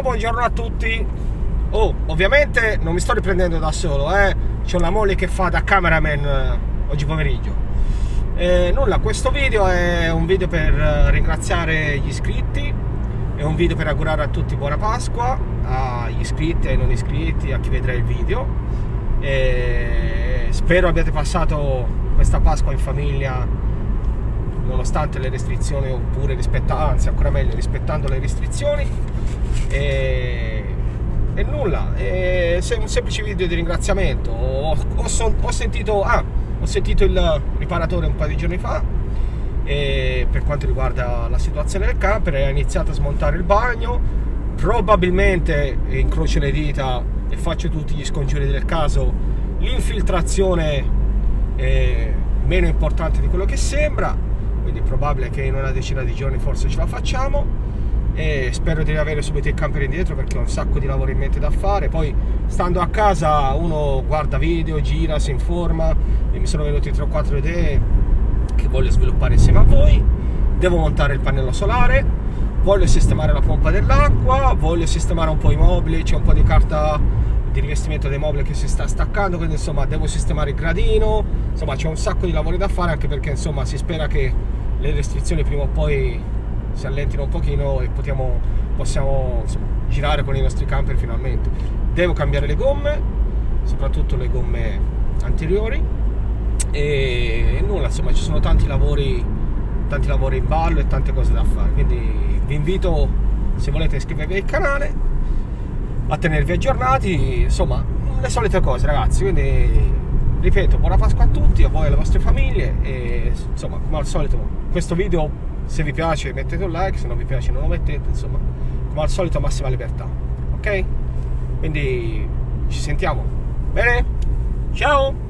buongiorno a tutti. Ovviamente non mi sto riprendendo da solo, c'ho la moglie che fa da cameraman oggi pomeriggio. Nulla, questo video è un video per ringraziare gli iscritti, è un video per augurare a tutti buona Pasqua, agli iscritti e ai non iscritti, a chi vedrà il video. Spero abbiate passato questa Pasqua in famiglia nonostante le restrizioni, oppure anzi ancora meglio rispettando le restrizioni. E nulla, è un semplice video di ringraziamento. Ho sentito il riparatore un paio di giorni fa, e per quanto riguarda la situazione del camper, ha iniziato a smontare il bagno. Probabilmente, incrocio le dita e faccio tutti gli scongiuri del caso, l'infiltrazione è meno importante di quello che sembra, quindi è probabile che in una decina di giorni forse ce la facciamo, e spero di avere subito il camper indietro perché ho un sacco di lavoro in mente da fare. Poi stando a casa uno guarda video, gira, si informa, e mi sono venuti 3 o 4 idee che voglio sviluppare insieme a voi. Devo montare il pannello solare, voglio sistemare la pompa dell'acqua, voglio sistemare un po' i mobili, c'è un po' di carta di rivestimento dei mobili che si sta staccando, quindi insomma devo sistemare il gradino. Insomma c'è un sacco di lavori da fare, anche perché insomma si spera che le restrizioni prima o poi si allentino un pochino e possiamo insomma girare con i nostri camper finalmente. Devo cambiare le gomme, soprattutto le gomme anteriori, e nulla, insomma ci sono tanti lavori in ballo e tante cose da fare, quindi vi invito, se volete, a iscrivervi al canale, a tenervi aggiornati, insomma le solite cose, ragazzi. Quindi ripeto, buona Pasqua a tutti, a voi e alle vostre famiglie, e insomma come al solito questo video, se vi piace mettete un like, se non vi piace non lo mettete, insomma come al solito massima libertà, ok? Quindi ci sentiamo, bene? Ciao!